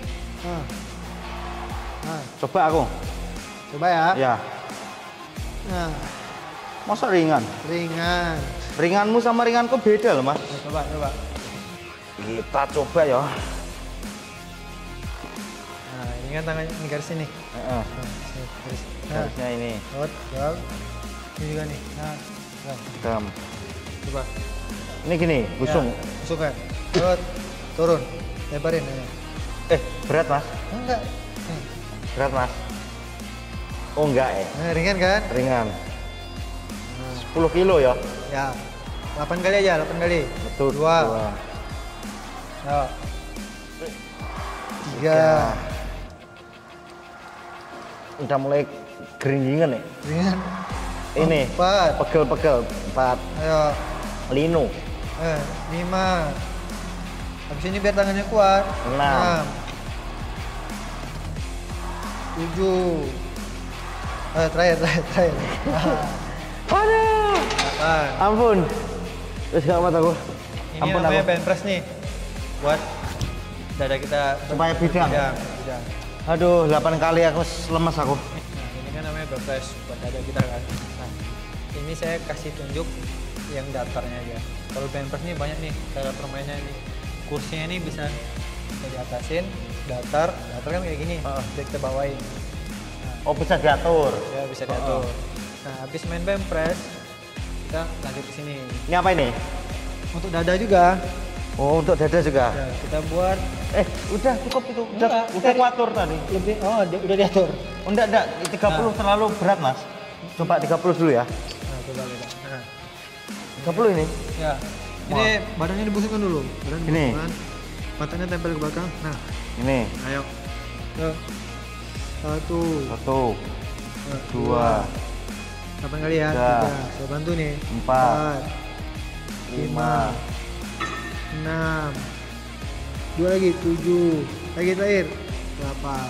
Nah, Coba aku. coba ya. Ya. Nah, Masa ringan? ringan. Ringanmu sama ringanku beda loh, Mas. Nah, coba. Kita coba ya. Nah, ini kan tangan ini garisnya nih. Heeh. Nah, sini, garis. Nah, Harusnya ini. out, jauh. Ini juga nih. Nah, Dam. coba. Ini gini, busung. Ya, busung kan. Out, turun. Lebarin. Ya. Berat, Mas. Enggak. Nih. Berat, Mas. Oh, enggak Nah, ringan kan? Ringan. 10 kilo ya. Ya. 8 kali aja, 8 kali. Betul. 2. Ya. 3. Udah mulai geringgingan nih. Ringan. Ini 4. pegel-pegel. 4. Ayo. Lino. 5. Habis ini biar tangannya kuat. 6. 7. Terakhir. Aduh. 8. Ampun. Terus gak mata aku. Ini Ampun namanya aku. band press nih. Buat dada kita Supaya bidang. bidang. Aduh, 8 kali aku lemas aku. Nah, ini kan namanya befresh buat dada kita kan. Nah, ini saya kasih tunjuk yang datarnya aja. Kalau bench press nih banyak nih cara permainnya nih. Kursinya ini bisa diatasin, datar kan kayak gini. Bisa kita bawain. Oh, bisa diatur. Ya bisa diatur. Nah, habis main bench press, kita lanjut ke sini. Ini apa ini? Untuk dada juga. Oh, untuk dada juga. Ya, kita buat Udah cukup itu. Enggak, Udah kuatur tadi. lebih. Oh, udah diatur. Oh, enggak. 30 terlalu berat, Mas. Coba 30 dulu ya. Nah, coba kita. Nah, 30 ini. ya. Ini badannya dibusungkan dulu. Badan Ini. dibusungkan. Matanya tempel ke belakang. Nah, Ini. ayo. Ke. 1, 1, 2, 8 kali ya. 3, 3. Saya bantu nih. 4, 5, 5, 6. 2 lagi, 7. Lagi terakhir. 8.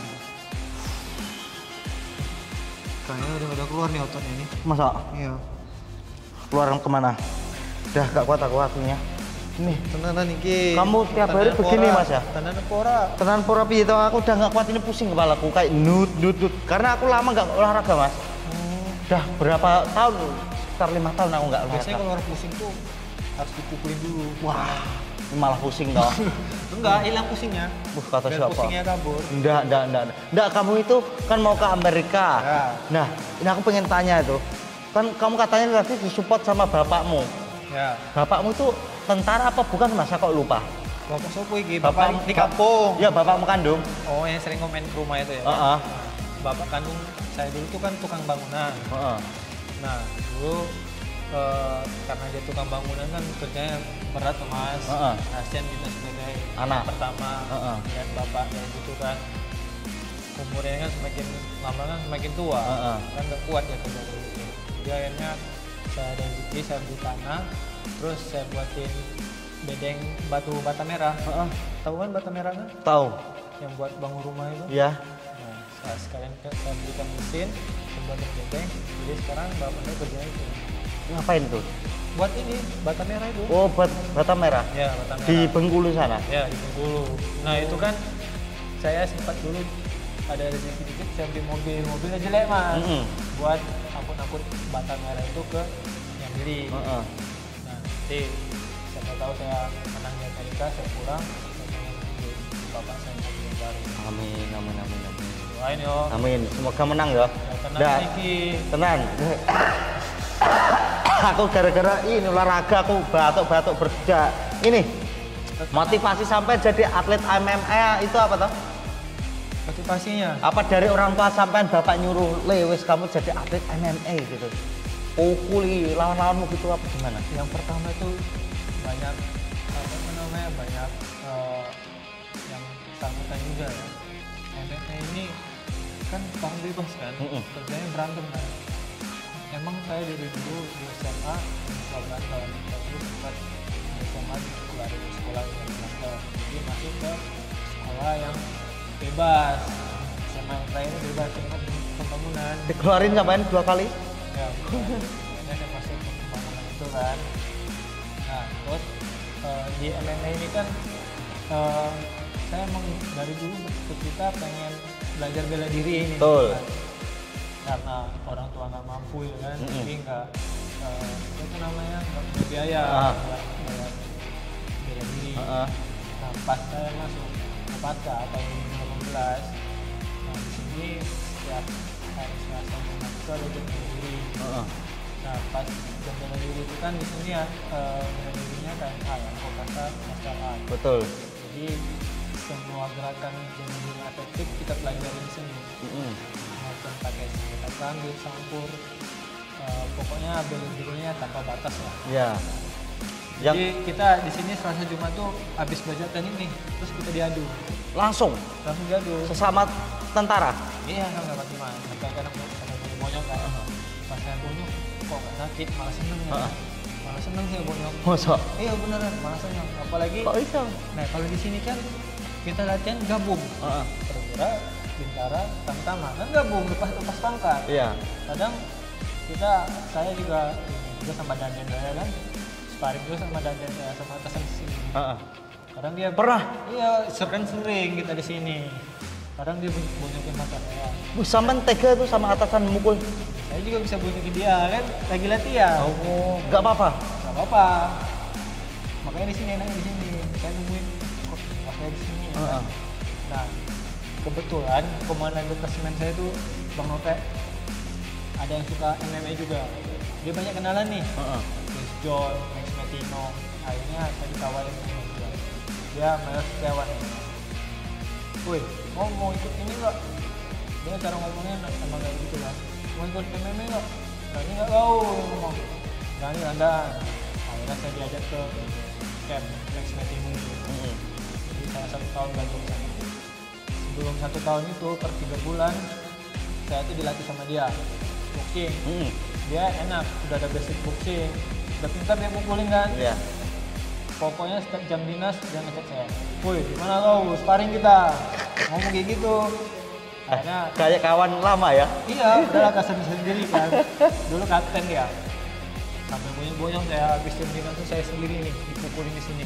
Kayaknya udah keluar nih ototnya nih. Masa? Iya. Keluar kemana? Udah gak kuat aku hatinya. Ini. Tenanan iki. Kamu tiap hari begini, Mas ya? Tenanan pora. Tenan pura piye to, aku udah gak kuat ini, pusing kepalaku kayak nut. Karena aku lama gak olahraga, Mas. Udah berapa tahun? Sekitar 5 tahun aku gak olahraga. Biasanya kalau orang pusing tuh harus dipukulin dulu. Wah, ini malah pusing toh. Enggak, hilang pusingnya. Kata Biar siapa? pusingnya kabur. Enggak, kamu itu kan mau ke Amerika. Ya. Nah, ini aku pengen tanya itu. Kan kamu katanya tadi disupport sama bapakmu. Ya. Bapakmu itu tentara apa bukan, Mas? Aku lupa. Bapak sopo iki? Bapak Bapak di kampung. Iya, bapakmu kandung. Oh, yang sering komen ke rumah itu ya? Heeh. Bapak kandung saya dulu tuh kan tukang bangunan. Heeh. Nah, dulu karena dia tukang bangunan kan kerjanya berat tuh, Mas. Heeh. Kasian kita sebagai Anak pertama Heeh. dan bapak kayak gitu kan. Umurnya kan semakin lama kan semakin tua. Heeh. Kan nggak kuat ya kerja kayak gitu. Jadi akhirnya saya ada rezeki, saya beli tanah, terus saya buatin bedeng batu bata merah. Heeh. Tahu kan bata merah kan? Tahu. Yang buat bangun rumah itu. Iya. Nah, sekalian saya belikan mesin, saya buatin bedeng. Jadi sekarang bapak saya kerjanya itu. Ngapain tuh? Buat ini bata merah itu. Oh, buat bata merah. Ya, bata merah. Di Bengkulu sana. Ya, di Bengkulu. Nah, itu kan saya sempat dulu ada rezeki dikit, saya beli mobilnya jelek, Mas. Buat angkut-angkut bata merah itu ke yang beli. Heeh. Nah, nanti siapa tahu saya menang di Amerika, saya pulang, saya pengen beli bapak saya mobil yang baru. Amin. Doain yo. Amin. Semoga menang ya. Ya, tenang Nggak, Niki. tenang. Aku gara-gara ini olahraga aku batuk-batuk berda. Ini motivasi sampai jadi atlet MMA itu apa toh? Motivasinya. Apa dari orang tua sampean bapak nyuruh, "Lewis kamu jadi atlet MMA gitu." Pukuli lawan-lawanmu gitu apa gimana? Yang pertama itu banyak banyak yang sambutan juga ya. MMA ini kan tahun bebas kan, kerjanya berantem kan. Emang saya dari dulu di SMA suka berantem, tapi sempat di SMA dari sekolah yang berantem, jadi masuk ke sekolah yang bebas. SMA yang terakhir bebas, ingat pembangunan. Dikeluarin sampean 2 kali? Ya, makanya saya masuk ke pembangunan itu kan. Nah, terus di MMA ini kan saya emang dari dulu bercita pengen belajar bela diri ini. Betul. Kan. Karena orang tua nggak mampu ya kan, jadi nggak itu namanya nggak punya biaya buat bela diri. Nah, pas saya masuk ke PATKA tahun 2018, nah di sini setiap hari Selasa Jumat itu ada jam bela diri. Nah, pas jam bela diri itu kan di sini ya bela dirinya KMA ya, Kopasar Martial Art. Betul. Jadi semua gerakan jam bela diri efektif kita pelajari di sini. Maupun pakai senjata rambut, sampur, pokoknya bela dirinya tanpa batas lah. Iya. Jadi kita di sini Selasa Jumat tuh habis belajar teknik nih, terus kita diadu. Langsung diadu. sesama tentara. Iya, kan nggak mati mah. Kadang-kadang ada bonyok kan. Pas saya bonyok, kok nggak sakit, malah seneng ya. Malah seneng sih bonyok. Masa? Iya beneran, malah seneng. Apalagi. Kok bisa? Nah kalau di sini kan kita latihan gabung. Perwira, bintara, tamtama kan gabung lepas pangkat. Iya. Kadang saya juga sama Daniel saya kan. Sparring juga sama Daniel saya sama atasan di sini. Kadang dia pernah? Iya, sering kita di sini. Kadang dia bonyokin mata saya. Bu, sampean tega tuh sama atasan mukul. Saya juga bisa bonyokin dia kan, lagi latihan. Oh, nggak apa-apa. Gak apa-apa. Makanya di sini enaknya di sini. Saya nemuin kok apa di sini. Heeh. Nah, kebetulan komandan detasemen saya itu Bang Note ada yang suka MMA juga. Dia banyak kenalan nih. Heeh. Chris John, Max Metino. Akhirnya saya ditawarin sama dia. Dia Mayor Setiawan. Woi, mau ikut ini nggak? Dia cara ngomongnya emang kayak gitu kan. Mau ikut MMA nggak? Berani nggak kau ngomong? Berani Anda. Akhirnya saya diajak ke camp Max Metino. Jadi saya 1 tahun belajar di sana. Sebelum 1 tahun itu per 3 bulan saya tuh dilatih sama dia boxing. Dia enak, udah ada basic boxing, udah pintar dia pukulin kan. Iya. Pokoknya setiap jam dinas dia ngecek saya, woi gimana kau sparring kita, ngomong kayak gitu. Akhirnya Kayak kawan lama ya. iya udahlah kasih sendiri kan, dulu kapten dia. Sampai bonyong-bonyong saya habis jam dinas tuh saya sendiri nih dipukulin di sini.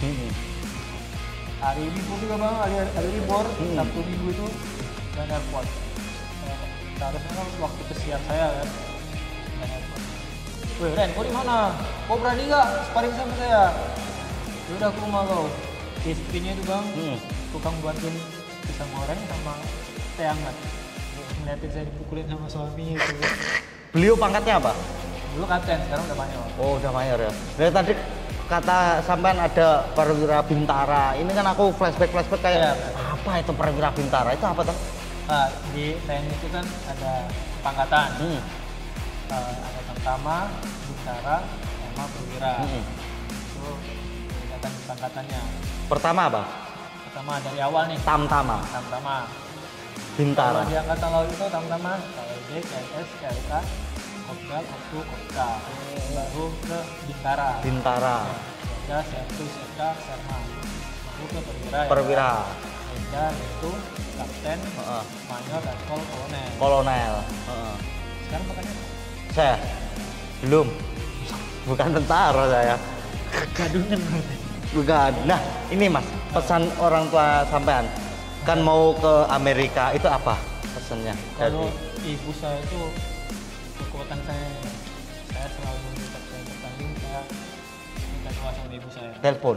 Hari libur juga bang, hari libur, Sabtu Minggu itu main airport. Seharusnya kan waktu kesian saya kan, main airport. Woi Ren, kau di mana? Kau berani nggak sparring sama saya? Yaudah aku rumah kau. SP-nya itu bang, tukang buatin pisang goreng sama teh hangat. Ngeliatin saya dipukulin sama suaminya itu. Beliau pangkatnya apa? Dulu kapten, sekarang udah mayor. Oh, udah mayor ya. Dari tadi kata sampean ada perwira bintara. Ini kan aku flashback kayak Iya. apa itu perwira bintara? Itu apa tuh? Nah, di TNI itu kan ada pangkatan. Angkatan pertama, bintara, sama perwira. Itu tingkatan pangkatannya. Pertama apa? Pertama dari awal nih. Tamtama, Tamtama. bintara. Kalau di angkatan laut itu tamtama, KLD, KLS, KLK, Kopda, Koptu, Kopda. Baru ke bintara. Bintara. Ada Sertu, Serda, Serma. Baru ke perwira. Perwira. Serda itu kapten, mayor, dan kolonel. Kolonel. Sekarang makanya Saya belum. Bukan tentara saya. gadungan berarti. Bukan. Nah, ini Mas, pesan orang tua sampean kan mau ke Amerika itu apa pesannya? Kalau ibu saya itu kekuatan saya selalu tetap saya bertanding, saya minta doa sama ibu saya. Telepon.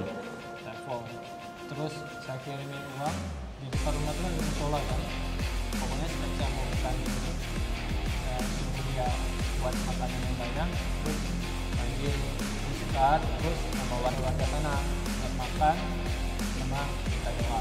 Terus saya kirimin uang di depan rumah itu kan ada musola kan. Pokoknya setiap saya mau bertanding itu saya suruh dia buat makanan yang banyak, terus panggil ustad, terus sama warga sana buat makan sama minta doa.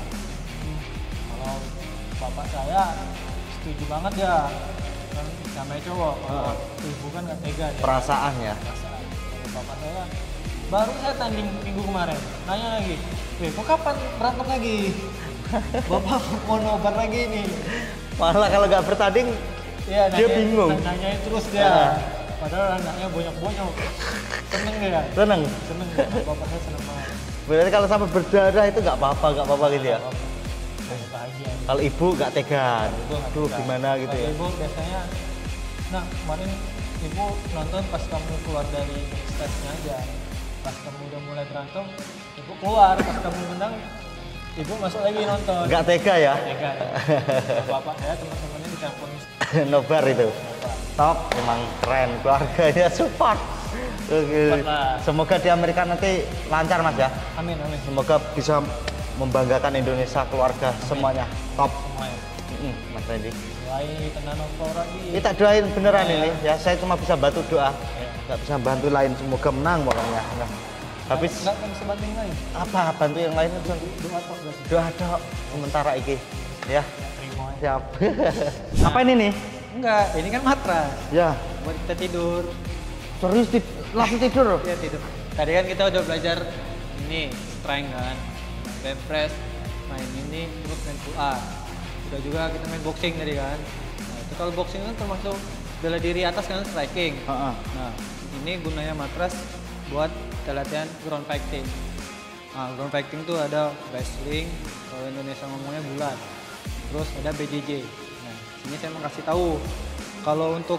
Kalau bapak saya setuju banget ya, kan namanya cowok. Kalau ibu kan nggak tega ya. Perasaan ya. Perasaan. Kalau bapak saya baru saya tanding minggu kemarin, nanya lagi, weh kok kapan berantem lagi? Bapak mau nobar lagi nih. Malah kalau nggak bertanding Ya, dia bingung. Nanyain terus dia. Padahal anaknya bonyok-bonyok. Seneng dia. Seneng. Seneng dia. Bapak saya seneng banget. Berarti kalau sampai berdarah itu nggak apa-apa gitu ya. Bahagia. Kalau ibu nggak tega, aduh gimana gitu Kalau ya. ibu biasanya, nah kemarin ibu nonton pas kamu keluar dari stage-nya aja. Pas kamu udah mulai berantem, ibu keluar. Pas kamu menang, ibu masuk lagi nonton. Nggak tega ya. Tega ya. Bapak saya teman-temannya ditelepon. Nobar itu. Top, emang keren, keluarganya support. Oke. lah. Semoga di Amerika nanti lancar Mas ya. Amin, amin. Semoga bisa membanggakan Indonesia, keluarga semuanya. Top. Semuanya. Mas Randy. Mulai kena nonton lagi. Kita doain beneran ini ya. Saya cuma bisa bantu doa. Nggak bisa bantu lain. Semoga menang pokoknya. Nah, habis Nggak bisa bantu yang lain. apa bantu yang lain itu? Doa tok berarti. Doa dok. Sementara iki ya. Terima aja. Siap. Apa ini nih? Enggak, ini kan matras Ya. buat kita tidur. Serius langsung tidur. Iya tidur. Tadi kan kita udah belajar ini strength kan, bench press, main ini, terus main pull up. Udah juga kita main boxing tadi kan. Nah, itu kalau boxing kan termasuk bela diri atas kan striking. Heeh. Nah, ini gunanya matras buat kita latihan ground fighting. Nah, ground fighting tuh ada wrestling, kalau Indonesia ngomongnya bulat. Terus ada BJJ. Nah, sini saya mau kasih tahu kalau untuk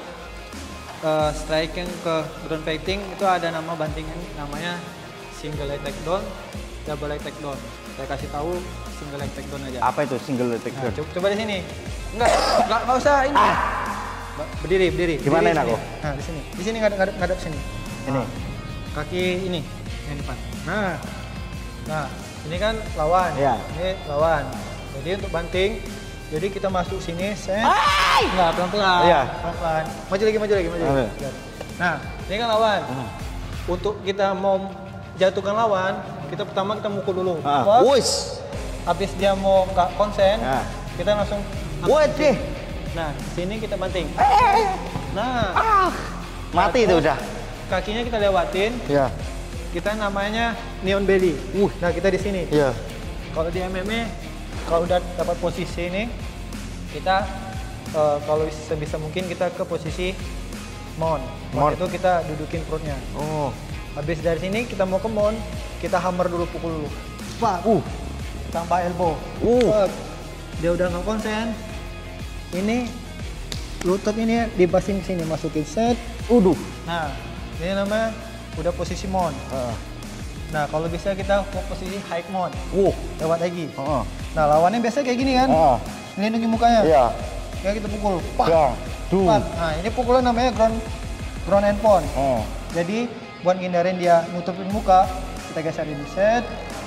striking ke ground fighting itu ada nama bantingan namanya single leg takedown, double leg takedown. Saya kasih tahu single leg takedown aja. Apa itu single leg Nah, takedown? coba di sini. Enggak usah ini. Berdiri. Gimana Berdiri aku? sini. Nah, di sini. Di sini ngadep sini. Ini. Kaki ini yang depan. Nah, ini kan lawan. Iya. Ini lawan. Jadi untuk banting, jadi kita masuk sini, set. Enggak, pelan-pelan. Iya. Pelan-pelan. Maju lagi. Oke. Nah, ini kan lawan. Untuk kita mau jatuhkan lawan, kita pertama kita mukul dulu. Pas, Wis. habis dia mau nggak konsen, Ya. kita langsung. Waduh. Nah, sini kita banting. Nah, Mati itu udah. kakinya kita lewatin. Iya. Kita namanya neon belly. Nah, kita di sini. Iya. Kalau di MMA, kalau udah dapat posisi ini, kita kalau sebisa mungkin kita ke posisi mount. Mount itu kita dudukin perutnya. Oh. Habis dari sini kita mau ke mount, kita hammer dulu, pukul dulu. Pak. Tambah elbow. Pak. Dia udah nggak konsen. Ini lutut ini dibasin ke sini, masukin set. Nah, ini namanya udah posisi mount. Nah, kalau bisa kita ke posisi high mount. Lewat lagi. Nah, lawannya biasa kayak gini kan? Melindungi mukanya. Iya. Ya kita pukul. Pak. Yang. Pak. Nah, ini pukulan namanya ground and pound. Jadi buat ngindarin dia nutupin muka, kita geserin set.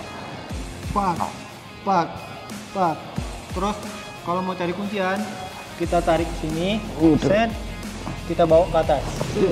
Pak. Terus kalau mau cari kuncian, kita tarik ke sini, set. Kita bawa ke atas.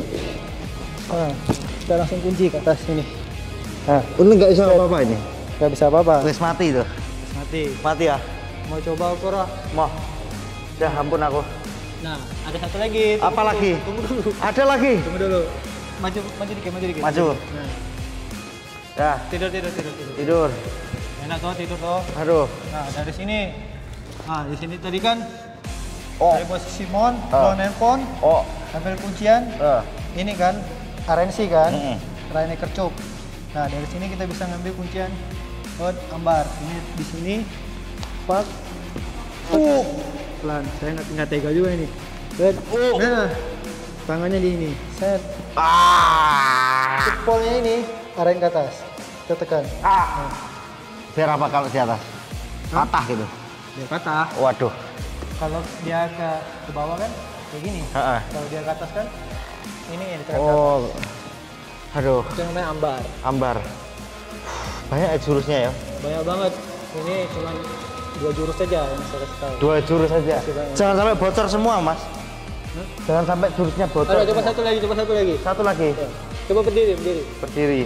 Kita langsung kunci ke atas sini. Ini nggak bisa apa-apa ini. Nggak bisa apa-apa. Wis mati itu. Mati. Mati ya. Mau coba Kora? Mau. Udah ampun aku. Nah, ada satu lagi. Apa lagi? Tunggu dulu. Ada lagi. Tunggu dulu. Maju dikit. Maju. Nah, Ya. tidur. Tidur. Enak toh tidur toh. Aduh. Nah, dari sini. Nah, di sini tadi kan Oh. dari posisi mon, ground and pound, Oh. ambil kuncian. Ini kan RNC kan, Rene kercup. Nah, dari sini kita bisa ngambil kuncian ambar. Ini di sini, pak. Pelan. Saya nggak tega juga ini. Set. Nah, tangannya di ini. Set. Jempolnya ini arahin ke atas. Kita tekan. Nah, Biar apa kalau di atas? Patah gitu. dia patah. Waduh. Kalau dia ke bawah kan kayak gini. Kalau dia ke atas kan ini yang ditekan. Oh. Aduh. Itu namanya ambar. Ambar. Banyak ya jurusnya ya. Banyak banget. Ini cuma 2 jurus saja yang saya kasih tahu. 2 jurus saja. Jangan sampai bocor semua, Mas. Jangan sampai jurusnya bocor. Ayo, coba satu lagi. Satu lagi. Coba berdiri. Berdiri.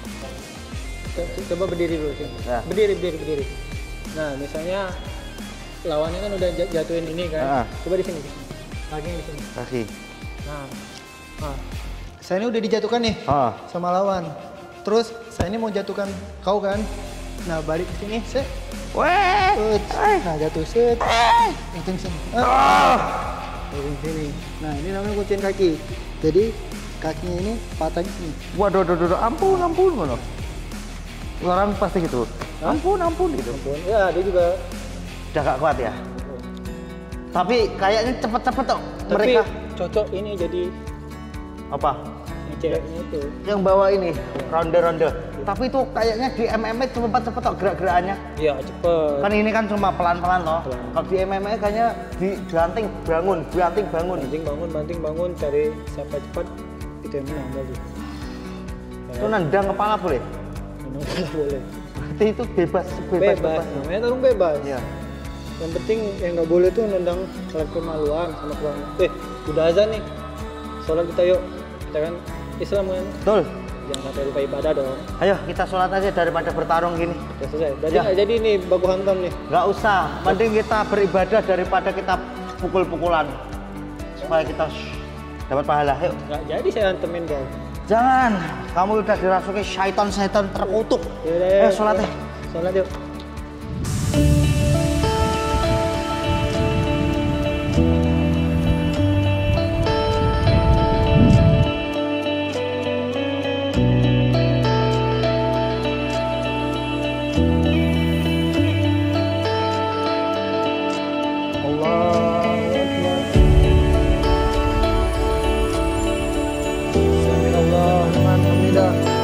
Coba berdiri dulu sini. Ya. Berdiri. Nah, misalnya lawannya kan udah jatuhin ini kan. Coba di sini. Kaki di sini. Kaki. Nah. Saya ini udah dijatuhkan nih sama lawan. Terus saya ini mau jatuhkan kau kan. Nah, balik ke sini, set. Nah, jatuh set. Jatuh sini. Jatuh sini. Nah, ini namanya kuncian kaki. Jadi kakinya ini patah di sini. Waduh, ampun ngono. Orang pasti gitu. Ampun gitu. Ya, dia juga. Udah gak kuat ya. Tapi kayaknya cepet-cepet kok mereka. Cocok ini jadi Apa? yang ceweknya itu. Yang bawa ini ronde-ronde. Tapi itu kayaknya di MMA cepet-cepet kok gerak-gerakannya. Iya, cepet. Kan ini kan cuma pelan-pelan toh. Kalau di MMA kayaknya dibanting bangun. Banting bangun, cari siapa cepat itu yang menang tadi. Itu nendang kepala boleh? Boleh. Berarti itu bebas. Namanya tarung bebas. Iya. Yang penting yang nggak boleh tuh nendang sholat kemaluan sama keluarga. Udah azan nih. Sholat kita yuk. Kita kan Islam kan. Betul. Jangan sampai lupa ibadah dong. Ayo kita sholat aja daripada bertarung gini. Udah selesai. Berarti nggak jadi nih baku hantam nih. Nggak usah. Mending kita beribadah daripada kita pukul-pukulan. Supaya kita dapat pahala. Yuk. Nggak jadi saya hantemin dong. Jangan. Kamu udah dirasuki syaitan terkutuk. Yaudah, Sholat ya. Sholat yuk. Alhamdulillah.